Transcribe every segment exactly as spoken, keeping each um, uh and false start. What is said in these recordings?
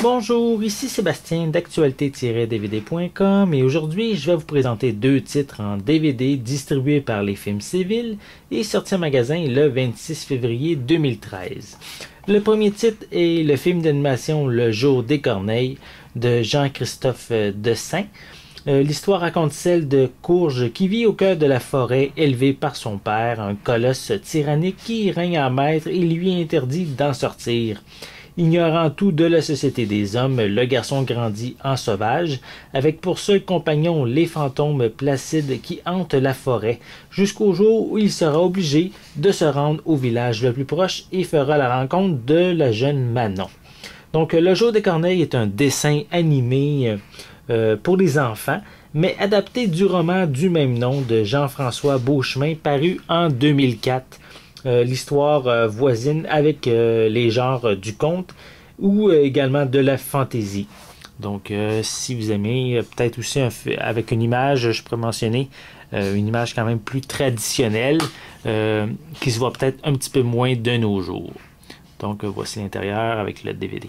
Bonjour, ici Sébastien d'actualité tiret D V D point com et aujourd'hui je vais vous présenter deux titres en D V D distribués par les Films Civils et sortis en magasin le vingt-six février deux mille treize. Le premier titre est le film d'animation Le Jour des Corneilles de Jean-Christophe Dessin. Euh, L'histoire raconte celle de Courge qui vit au cœur de la forêt, élevé par son père, un colosse tyrannique qui règne en maître et lui interdit d'en sortir. Ignorant tout de la société des hommes, le garçon grandit en sauvage, avec pour seul compagnon les fantômes placides qui hantent la forêt, jusqu'au jour où il sera obligé de se rendre au village le plus proche et fera la rencontre de la jeune Manon. Donc, Le Jour des Corneilles est un dessin animé euh, pour les enfants, mais adapté du roman du même nom de Jean-François Beauchemin, paru en deux mille quatre. Euh, L'histoire euh, voisine avec euh, les genres euh, du conte ou euh, également de la fantaisie. Donc, euh, si vous aimez, euh, peut-être aussi un avec une image, je pourrais mentionner euh, une image quand même plus traditionnelle, euh, qui se voit peut-être un petit peu moins de nos jours. Donc, euh, voici l'intérieur avec le D V D.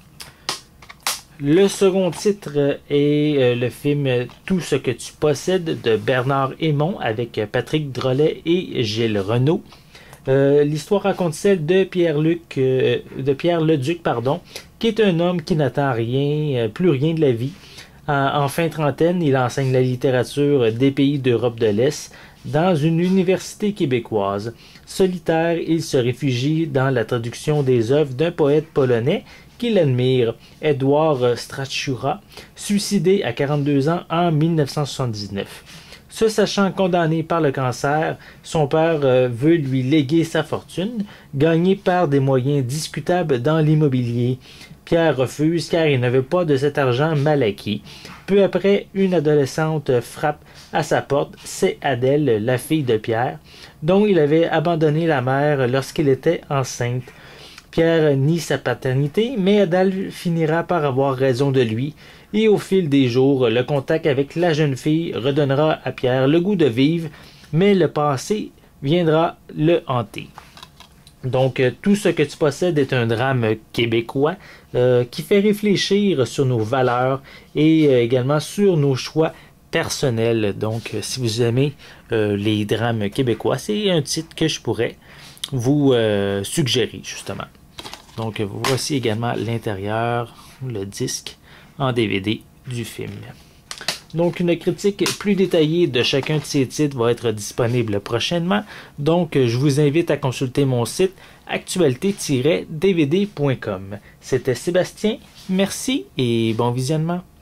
Le second titre est euh, le film Tout ce que tu possèdes de Bernard Hémon avec Patrick Drolet et Gilles Renaud. Euh, L'histoire raconte celle de Pierre-Luc, euh, de Pierre Leduc, pardon, qui est un homme qui n'attend rien, euh, plus rien de la vie. En, en fin trentaine, il enseigne la littérature des pays d'Europe de l'Est dans une université québécoise. Solitaire, il se réfugie dans la traduction des œuvres d'un poète polonais qu'il admire, Edward Strachura, suicidé à quarante-deux ans en mille neuf cent soixante-dix-neuf. Se sachant condamné par le cancer, son père euh, veut lui léguer sa fortune, gagnée par des moyens discutables dans l'immobilier. Pierre refuse car il ne veut pas de cet argent mal acquis. Peu après, une adolescente frappe à sa porte, c'est Adèle, la fille de Pierre, dont il avait abandonné la mère lorsqu'elle était enceinte. Pierre nie sa paternité, mais Adèle finira par avoir raison de lui, et au fil des jours, le contact avec la jeune fille redonnera à Pierre le goût de vivre, mais le passé viendra le hanter. Donc, euh, Tout ce que tu possèdes est un drame québécois euh, qui fait réfléchir sur nos valeurs et euh, également sur nos choix personnels. Donc, euh, si vous aimez euh, les drames québécois, c'est un titre que je pourrais vous euh, suggérer, justement. Donc, voici également l'intérieur, le disque en D V D du film. Donc, une critique plus détaillée de chacun de ces titres va être disponible prochainement. Donc, je vous invite à consulter mon site actualité tiret D V D point com. C'était Sébastien, merci et bon visionnement.